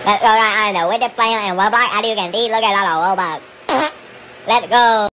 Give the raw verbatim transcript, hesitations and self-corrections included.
Let's go guys, I know with the player and Roblox, as you can see, look at that robot. Let's go.